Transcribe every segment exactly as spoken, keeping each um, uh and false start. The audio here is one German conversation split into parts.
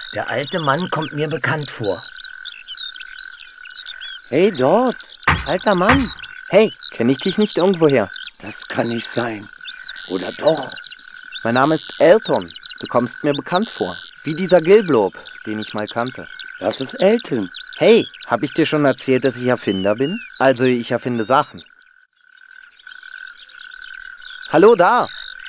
Der alte Mann kommt mir bekannt vor. Hey, dort. Alter Mann. Hey, kenne ich dich nicht irgendwoher? Das kann nicht sein. Oder doch? Mein Name ist Elton. Du kommst mir bekannt vor. Wie dieser Gilblob, den ich mal kannte. Das ist Elton. Hey, hab ich dir schon erzählt, dass ich Erfinder bin? Also, ich erfinde Sachen. Hallo, da!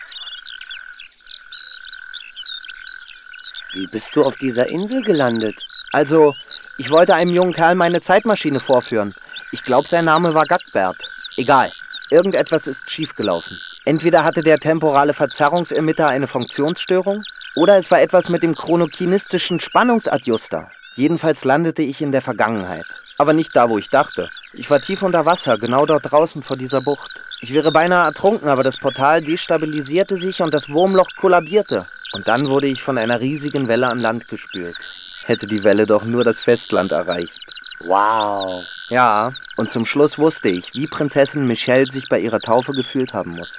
Wie bist du auf dieser Insel gelandet? Also, ich wollte einem jungen Kerl meine Zeitmaschine vorführen. Ich glaube, sein Name war Gagbert. Egal, irgendetwas ist schiefgelaufen. Entweder hatte der temporale Verzerrungsemitter eine Funktionsstörung, oder es war etwas mit dem chronokinetischen Spannungsadjuster. Jedenfalls landete ich in der Vergangenheit. Aber nicht da, wo ich dachte. Ich war tief unter Wasser, genau dort draußen vor dieser Bucht. Ich wäre beinahe ertrunken, aber das Portal destabilisierte sich und das Wurmloch kollabierte. Und dann wurde ich von einer riesigen Welle an Land gespült. Hätte die Welle doch nur das Festland erreicht. Wow. Ja, und zum Schluss wusste ich, wie Prinzessin Michelle sich bei ihrer Taufe gefühlt haben muss.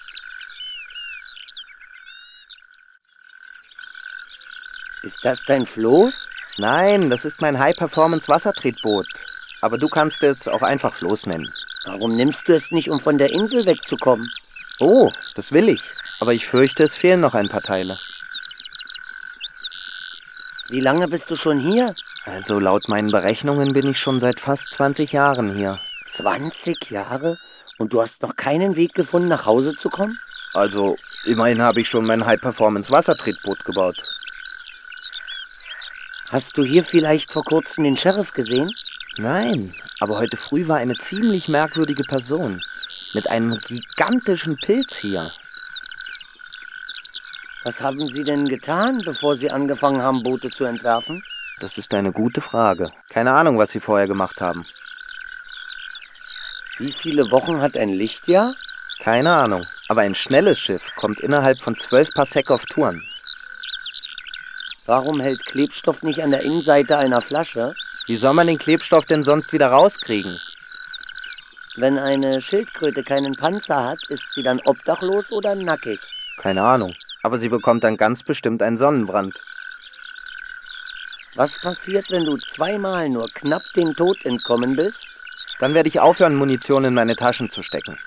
Ist das dein Floß? Nein, das ist mein High-Performance-Wassertretboot. Aber du kannst es auch einfach Floß nennen. Warum nimmst du es nicht, um von der Insel wegzukommen? Oh, das will ich. Aber ich fürchte, es fehlen noch ein paar Teile. Wie lange bist du schon hier? Also laut meinen Berechnungen bin ich schon seit fast zwanzig Jahren hier. zwanzig Jahre? Und du hast noch keinen Weg gefunden, nach Hause zu kommen? Also, immerhin habe ich schon mein High-Performance-Wassertretboot gebaut. Hast du hier vielleicht vor kurzem den Sheriff gesehen? Nein, aber heute früh war eine ziemlich merkwürdige Person mit einem gigantischen Pilz hier. Was haben Sie denn getan, bevor Sie angefangen haben, Boote zu entwerfen? Das ist eine gute Frage. Keine Ahnung, was Sie vorher gemacht haben. Wie viele Wochen hat ein Lichtjahr? Keine Ahnung, aber ein schnelles Schiff kommt innerhalb von zwölf Parsec auf Touren. Warum hält Klebstoff nicht an der Innenseite einer Flasche? Wie soll man den Klebstoff denn sonst wieder rauskriegen? Wenn eine Schildkröte keinen Panzer hat, ist sie dann obdachlos oder nackig? Keine Ahnung, aber sie bekommt dann ganz bestimmt einen Sonnenbrand. Was passiert, wenn du zweimal nur knapp dem Tod entkommen bist? Dann werde ich aufhören, Munition in meine Taschen zu stecken.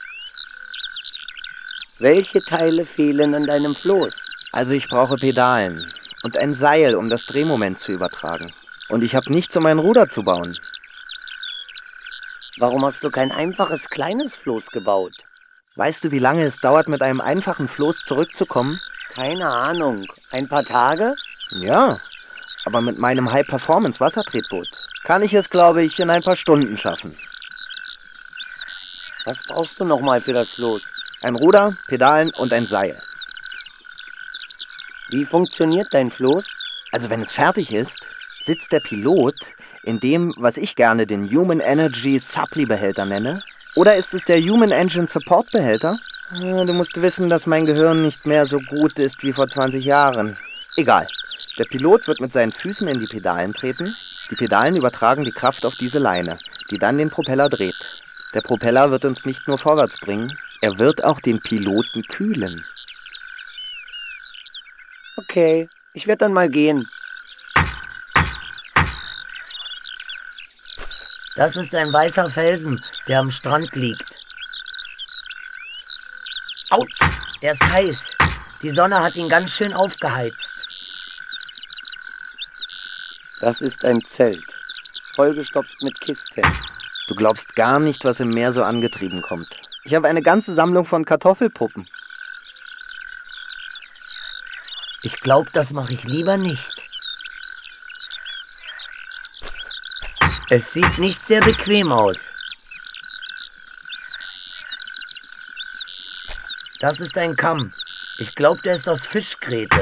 Welche Teile fehlen an deinem Floß? Also ich brauche Pedalen und ein Seil, um das Drehmoment zu übertragen. Und ich habe nichts, um ein Ruder zu bauen. Warum hast du kein einfaches kleines Floß gebaut? Weißt du, wie lange es dauert, mit einem einfachen Floß zurückzukommen? Keine Ahnung. Ein paar Tage? Ja, aber mit meinem High-Performance-Wassertretboot kann ich es, glaube ich, in ein paar Stunden schaffen. Was brauchst du nochmal für das Floß? Ein Ruder, Pedalen und ein Seil. Wie funktioniert dein Floß? Also wenn es fertig ist, sitzt der Pilot in dem, was ich gerne den Human Energy Supply Behälter nenne. Oder ist es der Human Engine Support Behälter? Du musst wissen, dass mein Gehirn nicht mehr so gut ist wie vor zwanzig Jahren. Egal. Der Pilot wird mit seinen Füßen in die Pedalen treten. Die Pedalen übertragen die Kraft auf diese Leine, die dann den Propeller dreht. Der Propeller wird uns nicht nur vorwärts bringen, er wird auch den Piloten kühlen. Okay, ich werde dann mal gehen. Das ist ein weißer Felsen, der am Strand liegt. Autsch, er ist heiß. Die Sonne hat ihn ganz schön aufgeheizt. Das ist ein Zelt, vollgestopft mit Kisten. Du glaubst gar nicht, was im Meer so angetrieben kommt. Ich habe eine ganze Sammlung von Kartoffelpuppen. Ich glaube, das mache ich lieber nicht. Es sieht nicht sehr bequem aus. Das ist ein Kamm. Ich glaube, der ist aus Fischgräte.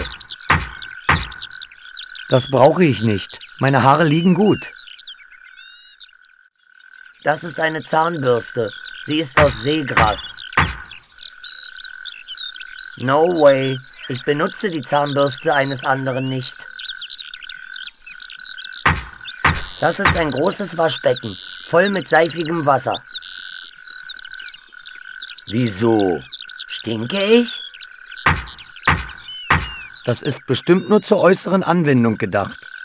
Das brauche ich nicht. Meine Haare liegen gut. Das ist eine Zahnbürste. Sie ist aus Seegras. No way. Ich benutze die Zahnbürste eines anderen nicht. Das ist ein großes Waschbecken, voll mit seifigem Wasser. Wieso? Stinke ich? Das ist bestimmt nur zur äußeren Anwendung gedacht.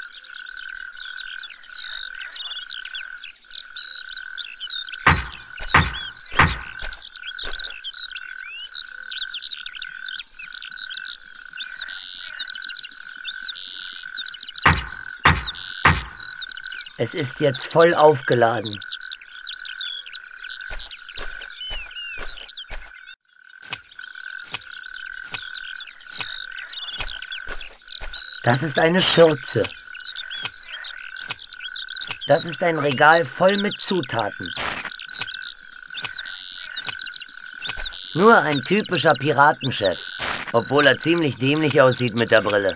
Es ist jetzt voll aufgeladen. Das ist eine Schürze. Das ist ein Regal voll mit Zutaten. Nur ein typischer Piratenchef, obwohl er ziemlich dämlich aussieht mit der Brille.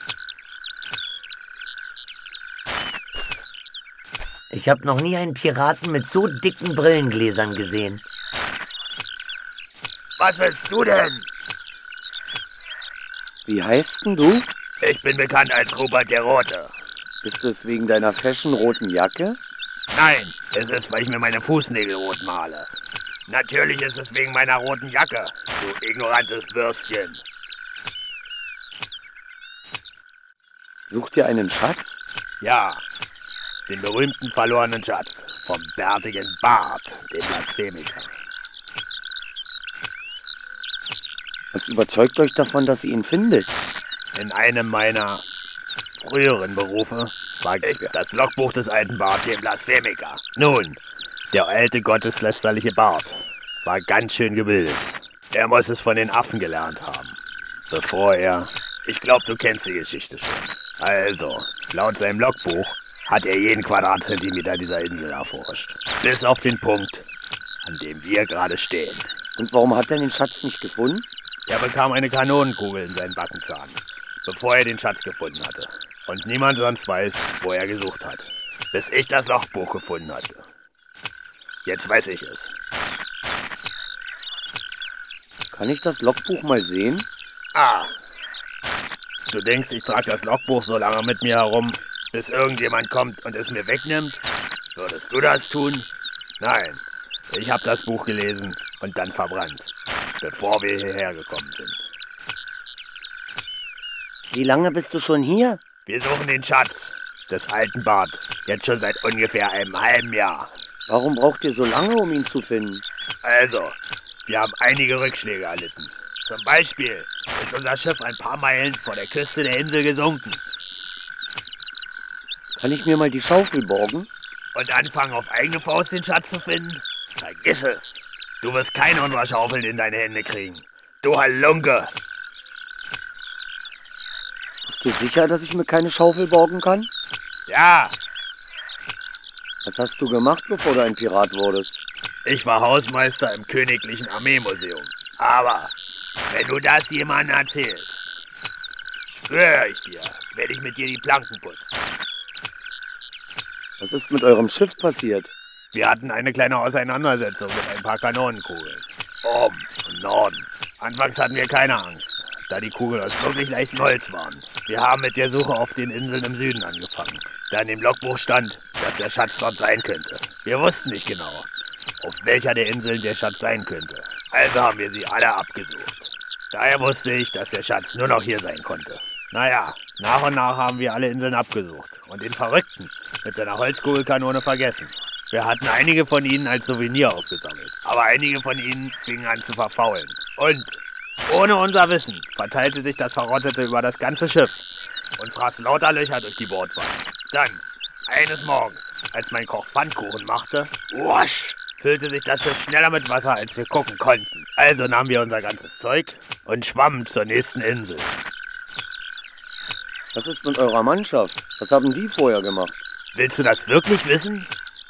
Ich habe noch nie einen Piraten mit so dicken Brillengläsern gesehen. Was willst du denn? Wie heißt denn du? Ich bin bekannt als Rupert der Rote. Ist es wegen deiner fashionroten Jacke? Nein, es ist, weil ich mir meine Fußnägel rot male. Natürlich ist es wegen meiner roten Jacke, du ignorantes Würstchen. Sucht ihr einen Schatz? Ja, den berühmten verlorenen Schatz vom bärtigen Bart, dem Blasphemiker. Was überzeugt euch davon, dass ihr ihn findet? In einem meiner früheren Berufe war ich das Logbuch des alten Bart, dem Blasphemiker. Nun, der alte gotteslästerliche Bart war ganz schön gebildet. Er muss es von den Affen gelernt haben, bevor er... Ich glaube, du kennst die Geschichte schon. Also, laut seinem Logbuch hat er jeden Quadratzentimeter dieser Insel erforscht. Bis auf den Punkt, an dem wir gerade stehen. Und warum hat er den Schatz nicht gefunden? Er bekam eine Kanonenkugel in seinen Backenzahn, bevor er den Schatz gefunden hatte. Und niemand sonst weiß, wo er gesucht hat. Bis ich das Logbuch gefunden hatte. Jetzt weiß ich es. Kann ich das Logbuch mal sehen? Ah. Du denkst, ich trage das Logbuch so lange mit mir herum, bis irgendjemand kommt und es mir wegnimmt? Würdest du das tun? Nein. Ich habe das Buch gelesen und dann verbrannt, bevor wir hierher gekommen sind. Wie lange bist du schon hier? Wir suchen den Schatz des alten Bart, jetzt schon seit ungefähr einem halben Jahr. Warum braucht ihr so lange, um ihn zu finden? Also, wir haben einige Rückschläge erlitten. Zum Beispiel ist unser Schiff ein paar Meilen vor der Küste der Insel gesunken. Kann ich mir mal die Schaufel borgen? Und anfangen, auf eigene Faust den Schatz zu finden? Vergiss es. Du wirst keine unserer Schaufeln in deine Hände kriegen. Du Halunke! Bist du sicher, dass ich mir keine Schaufel borgen kann? Ja, Was hast du gemacht, bevor du ein Pirat wurdest? ich war Hausmeister im Königlichen Armeemuseum. Aber wenn du das jemandem erzählst, schwöre ich dir, werde ich mit dir die Planken putzen. Was ist mit eurem Schiff passiert? Wir hatten eine kleine Auseinandersetzung mit ein paar Kanonenkugeln. Oben im Norden. Anfangs hatten wir keine Angst, da die Kugeln aus wirklich leichtem Holz waren. Wir haben mit der Suche auf den Inseln im Süden angefangen, da in dem Logbuch stand, dass der Schatz dort sein könnte. Wir wussten nicht genau, auf welcher der Inseln der Schatz sein könnte. Also haben wir sie alle abgesucht. Daher wusste ich, dass der Schatz nur noch hier sein konnte. Naja, nach und nach haben wir alle Inseln abgesucht und den Verrückten mit seiner Holzkugelkanone vergessen. Wir hatten einige von ihnen als Souvenir aufgesammelt, aber einige von ihnen fingen an zu verfaulen. Und ohne unser Wissen verteilte sich das Verrottete über das ganze Schiff und fraß lauter Löcher durch die Bordwand. Dann, eines Morgens, als mein Koch Pfannkuchen machte, wasch, füllte sich das Schiff schneller mit Wasser, als wir gucken konnten. Also nahmen wir unser ganzes Zeug und schwammen zur nächsten Insel. Was ist mit eurer Mannschaft? Was haben die vorher gemacht? Willst du das wirklich wissen?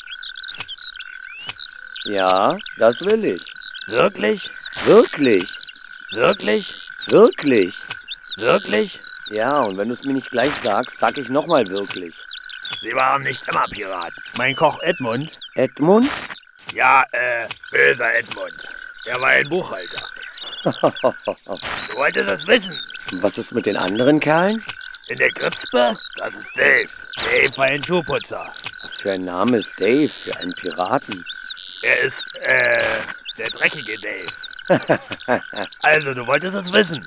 Ja, das will ich. Wirklich? Wirklich? Wirklich? Wirklich? Wirklich? Ja, und wenn du es mir nicht gleich sagst, sag ich nochmal wirklich. Sie waren nicht immer Piraten. Mein Koch Edmund, Edmund? ja, äh, böser Edmund, der war ein Buchhalter. Du wolltest es wissen. Und was ist mit den anderen Kerlen? In der Gripspe, das ist Dave. Dave war ein Schuhputzer. Was für ein Name ist Dave für einen Piraten? Er ist, äh, der dreckige Dave. Also, du wolltest es wissen.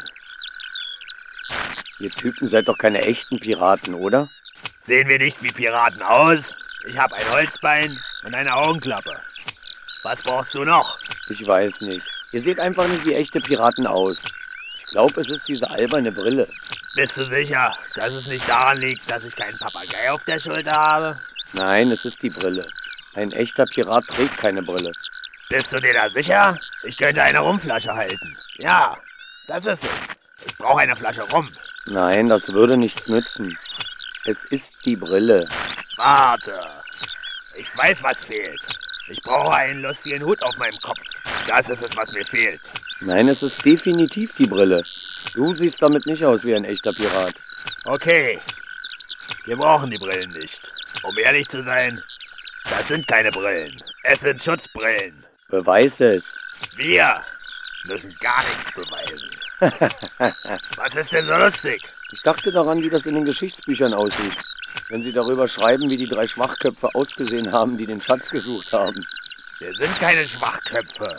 Ihr Typen seid doch keine echten Piraten, oder? Sehen wir nicht wie Piraten aus? Ich habe ein Holzbein und eine Augenklappe. Was brauchst du noch? Ich weiß nicht. Ihr seht einfach nicht wie echte Piraten aus. Ich glaube, es ist diese alberne Brille. Bist du sicher, dass es nicht daran liegt, dass ich keinen Papagei auf der Schulter habe? Nein, es ist die Brille. Ein echter Pirat trägt keine Brille. Bist du dir da sicher? Ich könnte eine Rumflasche halten. Ja, das ist es. Ich brauche eine Flasche Rum. Nein, das würde nichts nützen. Es ist die Brille. Warte. Ich weiß, was fehlt. Ich brauche einen lustigen Hut auf meinem Kopf. Das ist es, was mir fehlt. Nein, es ist definitiv die Brille. Du siehst damit nicht aus wie ein echter Pirat. Okay. Wir brauchen die Brillen nicht. Um ehrlich zu sein, das sind keine Brillen. Es sind Schutzbrillen. Beweise es. Wir müssen gar nichts beweisen. Was ist denn so lustig? Ich dachte daran, wie das in den Geschichtsbüchern aussieht. Wenn sie darüber schreiben, wie die drei Schwachköpfe ausgesehen haben, die den Schatz gesucht haben. Wir sind keine Schwachköpfe.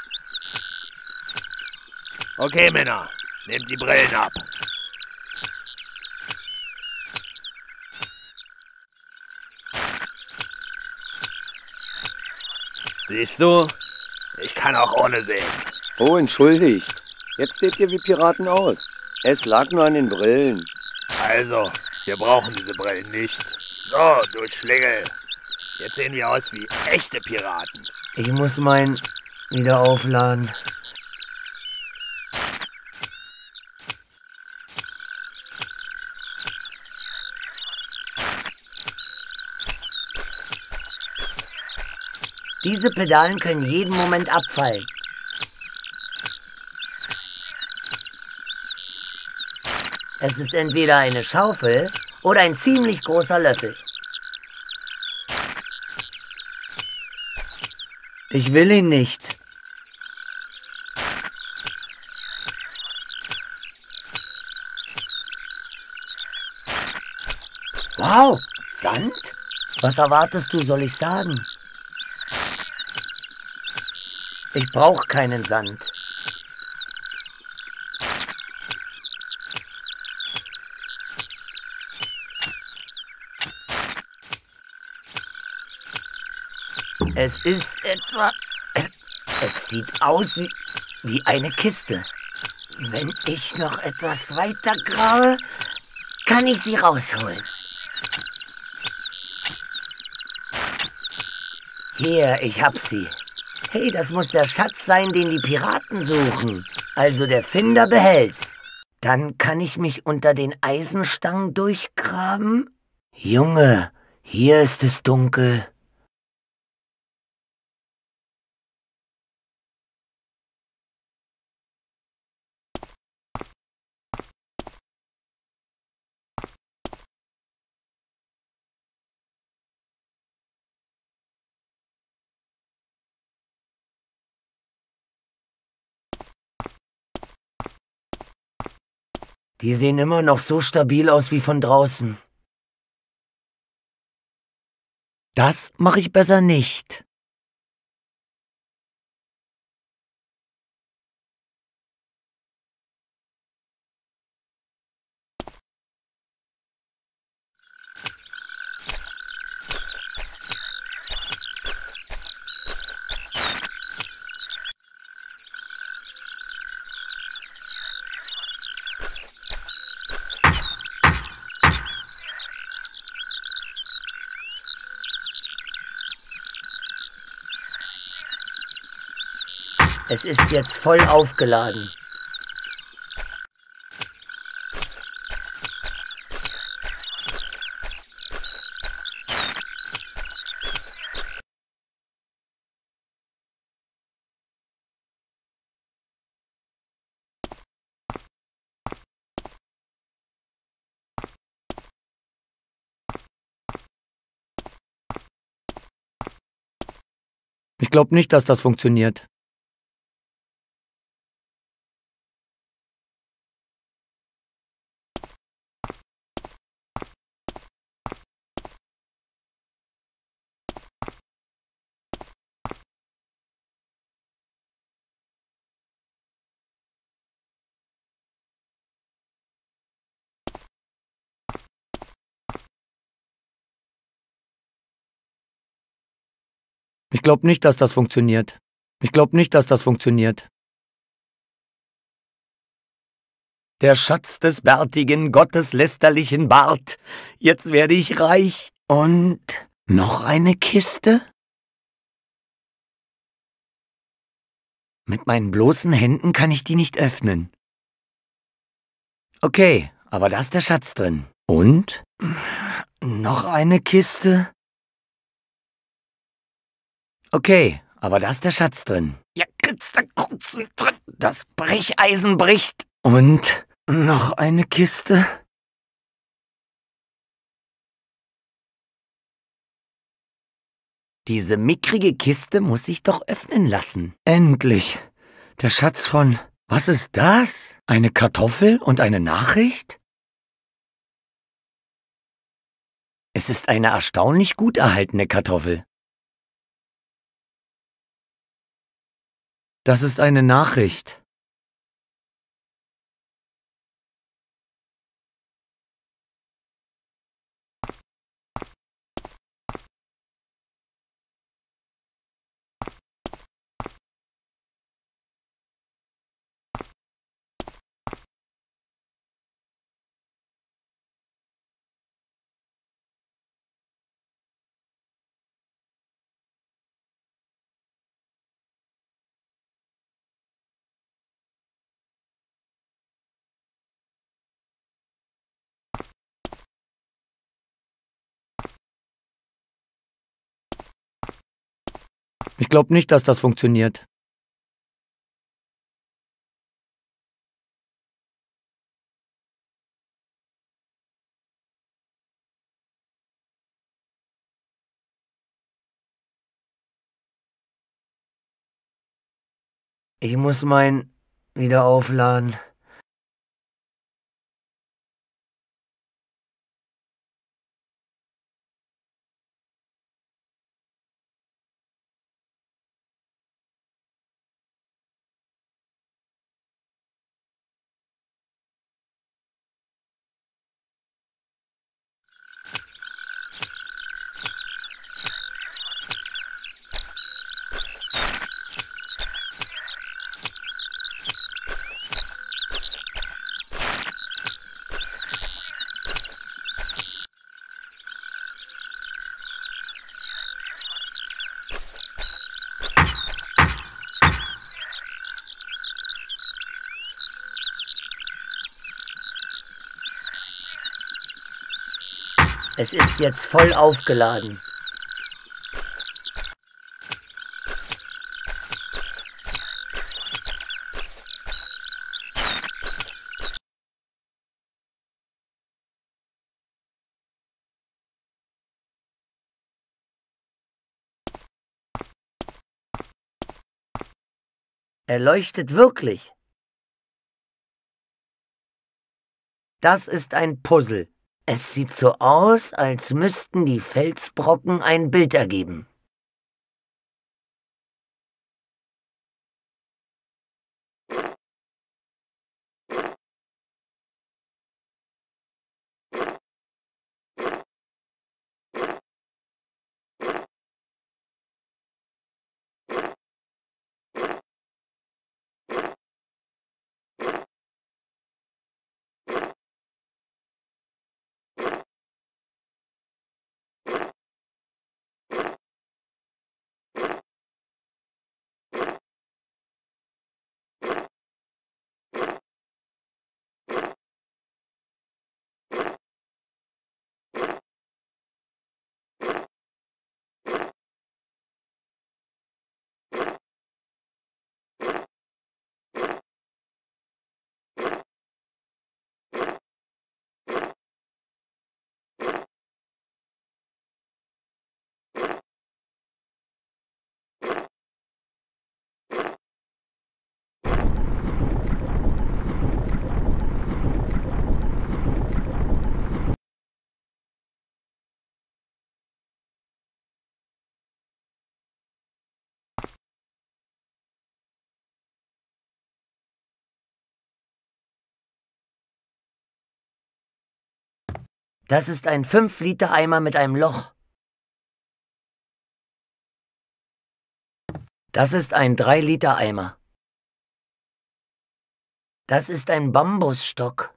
Okay, Männer, nehmt die Brillen ab. Siehst du? Ich kann auch ohne sehen. Oh, entschuldigt. Jetzt seht ihr wie Piraten aus. Es lag nur an den Brillen. Also, wir brauchen diese Brillen nicht. So, du Schlingel. Jetzt sehen wir aus wie echte Piraten. Ich muss meinen wieder aufladen. Diese Pedalen können jeden Moment abfallen. Es ist entweder eine Schaufel oder ein ziemlich großer Löffel. Ich will ihn nicht. Wow, Sand? Was erwartest du, soll ich sagen? Ich brauche keinen Sand. Es ist etwa... Es sieht aus wie, wie eine Kiste. Wenn ich noch etwas weiter grabe, kann ich sie rausholen. Hier, ich hab sie. Hey, das muss der Schatz sein, den die Piraten suchen. Also der Finder behält's. Dann kann ich mich unter den Eisenstangen durchgraben. Junge, hier ist es dunkel. Die sehen immer noch so stabil aus wie von draußen. Das mache ich besser nicht. Es ist jetzt voll aufgeladen. Ich glaube nicht, dass das funktioniert. Ich glaube nicht, dass das funktioniert. Ich glaube nicht, dass das funktioniert. Der Schatz des bärtigen, gotteslästerlichen Bart. Jetzt werde ich reich und Noch eine Kiste? Mit meinen bloßen Händen kann ich die nicht öffnen. Okay, aber da ist der Schatz drin. Und? Noch eine Kiste? Okay, aber da ist der Schatz drin. Ja, Krutzen drin. Das Brecheisen bricht. Und? Noch eine Kiste? Diese mickrige Kiste muss sich doch öffnen lassen. Endlich. Der Schatz von... Was ist das? Eine Kartoffel und eine Nachricht? Es ist eine erstaunlich gut erhaltene Kartoffel. Das ist eine Nachricht. Ich glaube nicht, dass das funktioniert. Ich muss mein wieder aufladen. Es ist jetzt voll aufgeladen. Er leuchtet wirklich. Das ist ein Puzzle. Es sieht so aus, als müssten die Felsbrocken ein Bild ergeben. Das ist ein fünf Liter Eimer mit einem Loch. Das ist ein drei Liter Eimer. Das ist ein Bambusstock.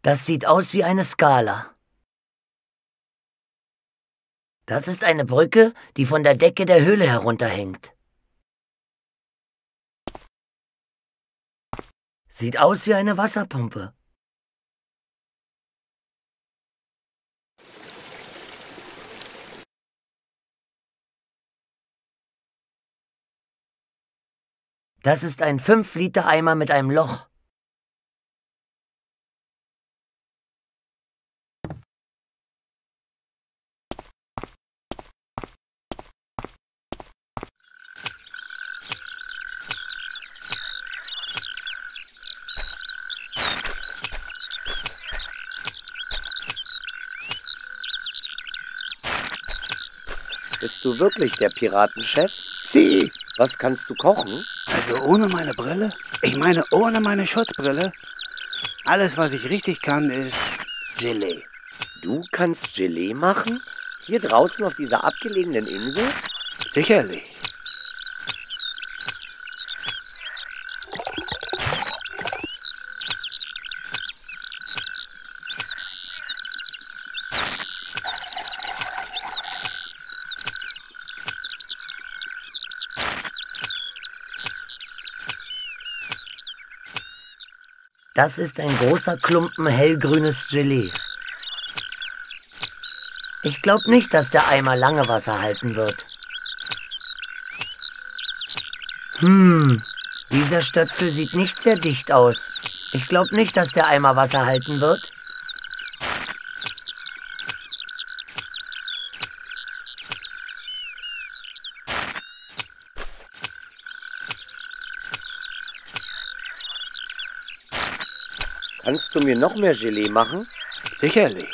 Das sieht aus wie eine Skala. Das ist eine Brücke, die von der Decke der Höhle herunterhängt. Sieht aus wie eine Wasserpumpe. Das ist ein fünf Liter Eimer mit einem Loch. Bist du wirklich der Piratenchef? Sie, Was kannst du kochen? also ohne meine Brille? Ich meine, ohne meine Schutzbrille? Alles, was ich richtig kann, ist Gelee. Du kannst Gelee machen? Hier draußen auf dieser abgelegenen Insel? Sicherlich. Das ist ein großer Klumpen hellgrünes Gelee. Ich glaube nicht, dass der Eimer lange Wasser halten wird. Hm, dieser Stöpsel sieht nicht sehr dicht aus. Ich glaube nicht, dass der Eimer Wasser halten wird. Kannst du mir noch mehr Gelee machen? Sicherlich.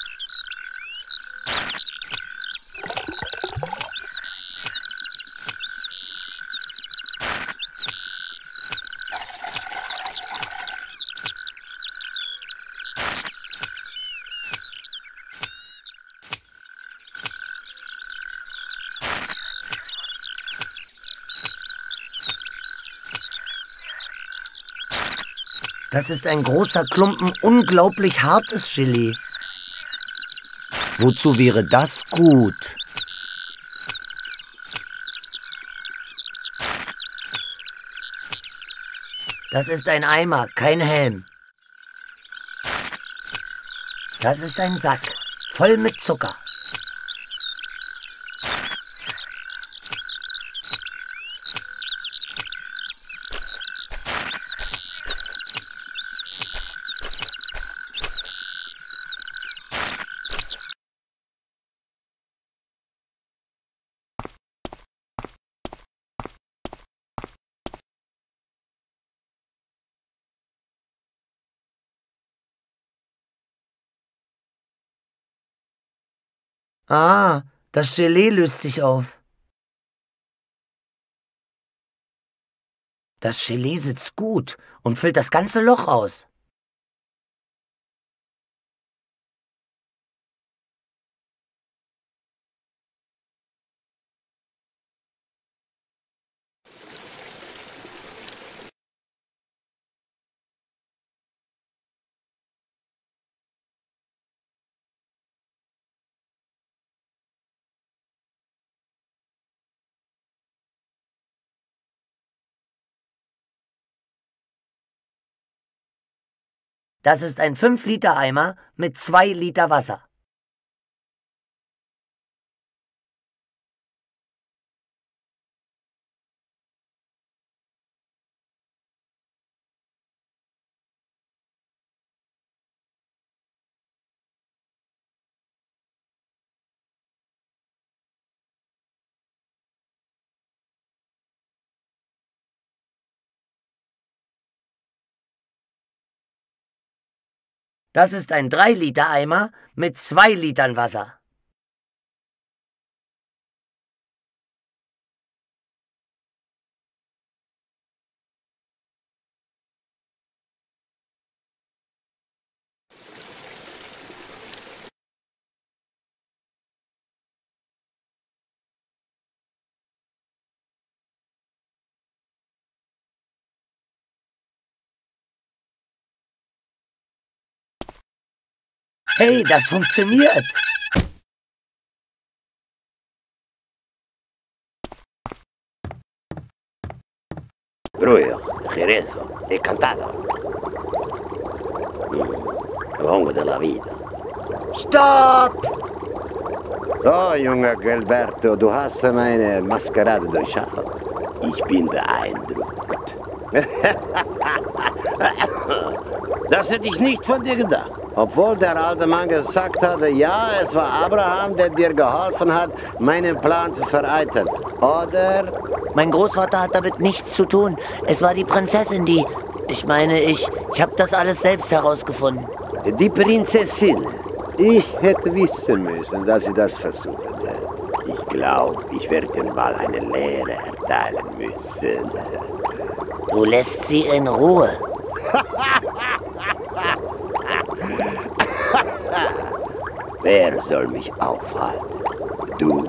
Das ist ein großer Klumpen unglaublich hartes Gelee. Wozu wäre das gut? Das ist ein Eimer, kein Helm. Das ist ein Sack, voll mit Zucker. Ah, das Gelee löst sich auf. Das Gelee sitzt gut und füllt das ganze Loch aus. Das ist ein fünf Liter Eimer mit zwei Liter Wasser. Das ist ein drei Liter Eimer mit zwei Litern Wasser. Hey, das funktioniert. Brujo, Jerezzo, encantado. Mm, Longo de la vida. Stopp! So, junger Gilberto, du hast meine Maskerade durchschaut. Ich bin beeindruckt. Das hätte ich nicht von dir gedacht. Obwohl der alte Mann gesagt hatte, ja, es war Abraham, der dir geholfen hat, meinen Plan zu vereiteln. Oder? Mein Großvater hat damit nichts zu tun. Es war die Prinzessin, die... Ich meine, ich... Ich habe das alles selbst herausgefunden. Die Prinzessin. Ich hätte wissen müssen, dass sie das versuchen wird. Ich glaube, ich werde mal eine Lehre erteilen müssen. Du lässt sie in Ruhe. Wer soll mich aufhalten? Du.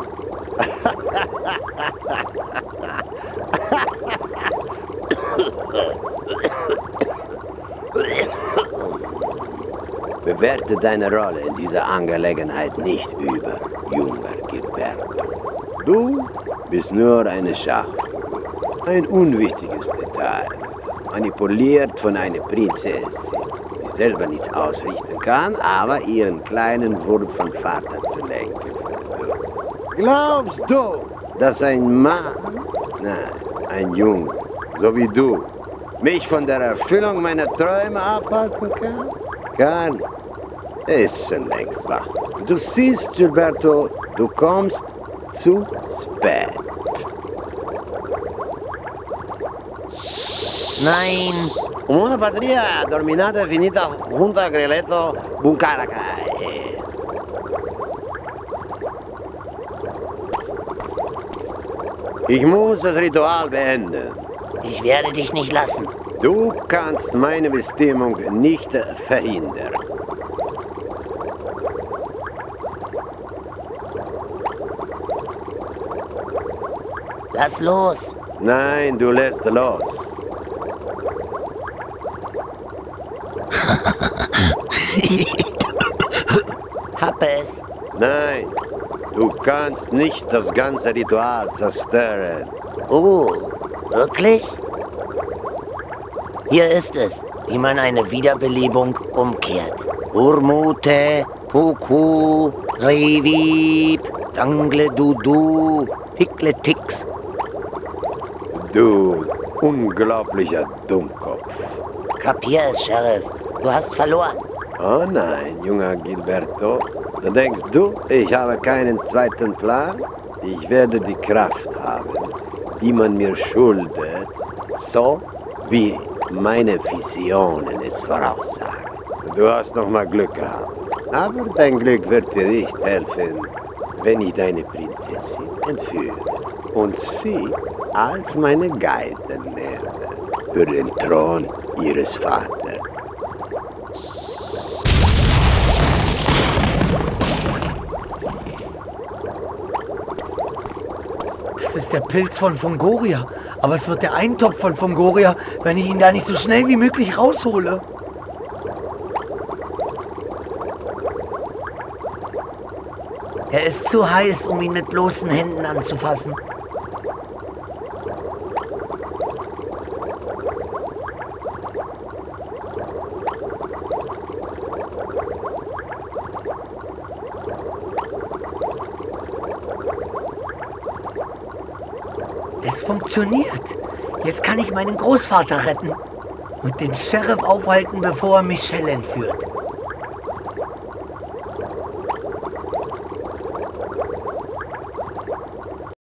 Bewerte deine Rolle in dieser Angelegenheit nicht über, junger Gilberto. Du bist nur eine Schachfigur, ein unwichtiges Detail, manipuliert von einer Prinzessin, die selber nichts ausrichten kann, aber ihren kleinen Wurm von Vater zu lenken versucht. Glaubst du, dass ein Mann, nein, ein Junge, so wie du, mich von der Erfüllung meiner Träume abhalten kann? Kann. Er ist schon längst wach. Du siehst, Gilberto, du kommst zu spät. Nein. Una patria dominata finita junto a Greleto Bunkaracay. Ich muss das Ritual beenden. Ich werde dich nicht lassen. Du kannst meine Bestimmung nicht verhindern. Lass los. Nein, du lässt los. Hab es. Nein, du kannst nicht das ganze Ritual zerstören. Oh, wirklich? Hier ist es, wie man eine Wiederbelebung umkehrt. Urmute, Puku, Revib, Dangle Dudu, Fickle Tix. Du unglaublicher Dummkopf. Kapier es, Sheriff. Du hast verloren. Oh nein, junger Gilberto. Da denkst du, ich habe keinen zweiten Plan? Ich werde die Kraft haben, die man mir schuldet, so wie meine Visionen es voraussagen. Du hast noch mal Glück gehabt. Aber dein Glück wird dir nicht helfen, wenn ich deine Prinzessin entführe und sie als meine Geisel nehme für den Thron ihres Vaters. Das ist der Pilz von Fungoria. Aber es wird der Eintopf von Fungoria, wenn ich ihn da nicht so schnell wie möglich raushole. Er ist zu heiß, um ihn mit bloßen Händen anzufassen. Es funktioniert. Jetzt kann ich meinen Großvater retten und den Sheriff aufhalten, bevor er Michelle entführt.